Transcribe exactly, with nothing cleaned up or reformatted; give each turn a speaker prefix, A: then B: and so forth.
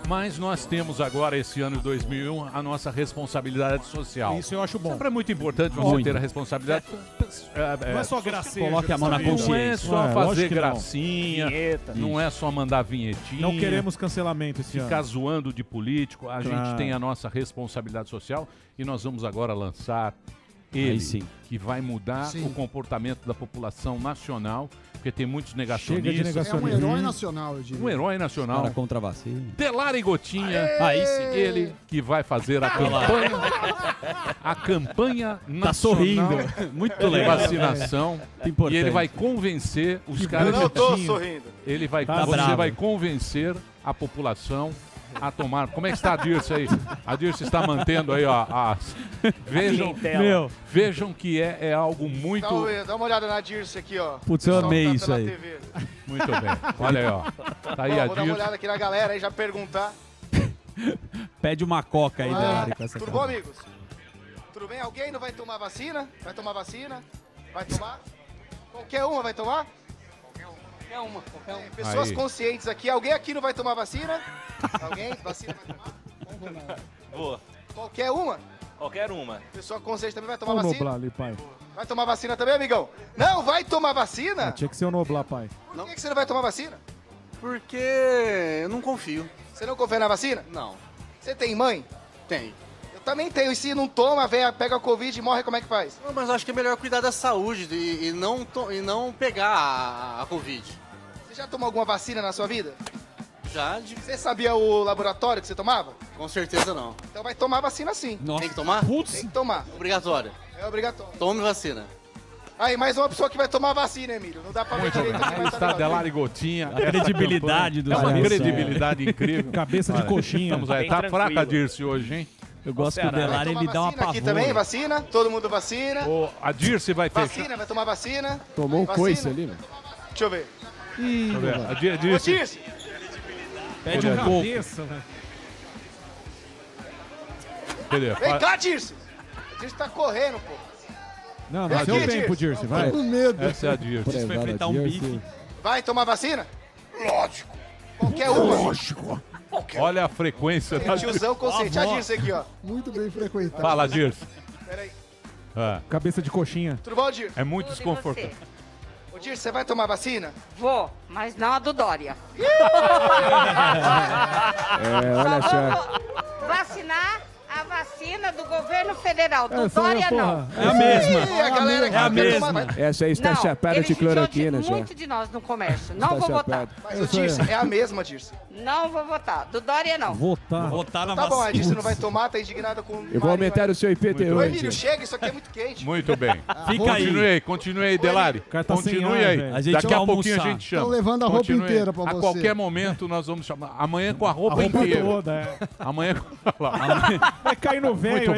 A: Mas nós temos agora, esse ano de dois mil e um, a nossa responsabilidade social.
B: Isso eu acho bom.
A: Sempre é muito importante você
B: Muito.
A: ter a responsabilidade. É,
B: Não é só gracinha.
C: Coloque a mão na consciência.
A: Não é só
B: É,
A: fazer
B: lógico que não.
A: gracinha,
B: Vinheta.
A: não é só mandar vinhetinha.
B: Não queremos cancelamento esse
A: Ficar
B: ano.
A: zoando de político. A
B: Claro.
A: gente tem a nossa responsabilidade social e nós vamos agora lançar ele,
C: Aí sim.
A: que vai mudar
D: Sim.
A: o comportamento da população nacional, porque tem muitos
B: Chega de
A: negacionistas.
D: É um
B: negacionismo.
D: herói nacional, eu diria.
A: Um herói nacional.
C: Para contra a vacina.
A: Delari Gotinha,
C: Aí sim.
A: ele que vai fazer a campanha, a campanha nacional
C: Tá sorrindo. Muito
A: de
C: legal.
A: vacinação.
C: Importante.
A: E ele vai convencer os caras
E: Eu não tô
A: que
E: sorrindo.
A: ele vai,
C: Tá
A: você
C: bravo.
A: vai convencer a população a tomar. Como é que está a Dirce aí? A Dirce está mantendo aí, ó. As... Vejam,
C: Meu,
A: vejam que é, é algo muito,
E: Dá, uma- dá uma olhada na Dirce aqui, ó.
C: Putz, eu
E: Pessoal
C: amei
E: tá
C: isso
E: pela
C: aí.
E: T V.
A: muito bem. Olha aí, ó. Tá aí
E: Bom,
A: a
E: vou dar uma
A: Dirce.
E: olhada aqui na galera aí, já perguntar.
C: pede uma coca aí,
E: Ah,
C: Delari, com essa
E: tudo
C: cara.
E: bom, amigos? Tudo bem? Alguém não vai tomar vacina? Vai tomar vacina? Vai tomar? Qualquer uma vai tomar?
F: Qualquer uma, qualquer uma.
E: É, pessoas
A: Aí.
E: conscientes aqui. Alguém aqui não vai tomar vacina? Alguém? Vacina vai tomar?
G: Vou.
E: Qualquer uma?
G: Qualquer uma.
E: Pessoa consciente também vai tomar
B: Olha o
E: vacina?
B: Noblar ali, pai.
E: Vai tomar vacina também, amigão? Não, vai tomar vacina?
B: Tinha que ser o Noblar, pai.
E: Por que, que você não vai tomar vacina?
F: Porque eu não confio.
E: Você não confia na vacina?
F: Não,
E: Você tem mãe?
F: tem.
E: Eu também tenho. E se não toma, a véia pega a Covid e morre, como é que faz?
F: Não, mas eu acho que é melhor cuidar da saúde e, e não, to- e não pegar a, a Covid.
E: Você já tomou alguma vacina na sua vida?
F: Já, de,
E: Você sabia o laboratório que você tomava?
F: com certeza não.
E: Então vai tomar vacina sim.
F: Tem que tomar?
E: Tem que tomar.
F: Obrigatório.
E: É obrigatório.
F: Tome vacina.
E: Aí, mais uma pessoa que vai tomar vacina, Emílio. Não dá pra ver
A: Muito bem.
E: direito aqui,
A: Aí
E: mas tá
A: está
E: legal.
A: Delari Gotinha.
C: A credibilidade do
A: É uma
B: Olha só.
A: credibilidade incrível.
B: Cabeça de
A: Olha,
B: coxinha.
A: Estamos aí.
G: Bem
A: Tá
G: tranquilo.
A: fraca a Dirce hoje, hein?
C: Eu gosto que o
G: Ceará.
E: Vai
C: Delari
E: tomar
C: ele dá uma
E: vacina aqui
C: pavor.
E: também, vacina. Todo mundo vacina.
A: Ô, a Dirce vai fechar.
E: Vacina, vai tomar vacina.
D: Tomou um
E: Vacina.
D: coice ali, velho.
E: Deixa eu ver.
A: Deixa eu ver. A Di-
E: Ô,
A: Dirce.
E: Dirce,
C: Pede um
A: Cadê?
C: pouco.
B: Cabeça, velho.
A: Cadê?
E: vem cá, Dirce. A Dirce tá correndo, pô.
B: Não,
E: Vem
B: não, seu
E: aqui,
B: tempo,
E: Dirce.
B: Dirce, vai.
D: Com medo.
A: Essa é a Dirce.
C: Você vai enfrentar um bife.
E: Vai tomar vacina? Lógico. Qualquer uma.
D: Lógico.
A: Olha a frequência da
E: O tiozão consciente. A Dirce aqui, ó.
D: Muito bem frequentado.
A: Fala, Dirce.
E: Pera aí.
A: É,
B: Cabeça de coxinha.
E: Tudo bom, Dirce?
A: é muito
H: Tudo e
A: desconfortável.
E: Ô, Dirce, você vai tomar vacina?
H: Vou, mas não a do Dória.
D: É, olha
H: Só
D: só.
H: vou vacinar a vacina do governo federal. Do
B: Essa aí,
H: Dória, não.
B: porra.
C: É a mesma.
E: Ih, a galera aqui
C: É a
E: não quer
C: mesma.
E: tomar vacina.
D: Essa aí está
H: Não,
D: chapada
H: eles
D: de
H: judiam
D: cloroquina já.
H: muito de nós no comércio. Não
D: Está
H: vou votar.
D: chapada.
E: Mas, ô, Dirce, é a mesma, Dirce.
H: Não vou votar. Do Dória, não.
B: Votar.
C: Votar na
E: Tá bom, a
C: vacina.
E: Dirce não vai tomar, tá indignada com...
D: Eu vou aumentar o seu I P T
E: Ô,
D: hoje.
E: Emílio, chega, isso aqui é muito quente.
A: Muito bem.
C: Fica aí.
A: Continue aí, continue aí, Delari.
B: cara tá sem
A: Continue
B: ar,
A: aí.
B: velho.
C: A gente
A: Daqui
C: vai
A: a pouquinho a
C: almoçar.
A: gente chama.
D: Tão levando a roupa
A: Continue aí.
D: inteira pra
A: A
D: você.
A: qualquer momento nós vamos chamar. Amanhã com a
B: A
A: roupa,
B: roupa
A: inteira.
B: toda, é.
A: Amanhã com... Olha lá.
B: Vai cair no velho.
A: Muito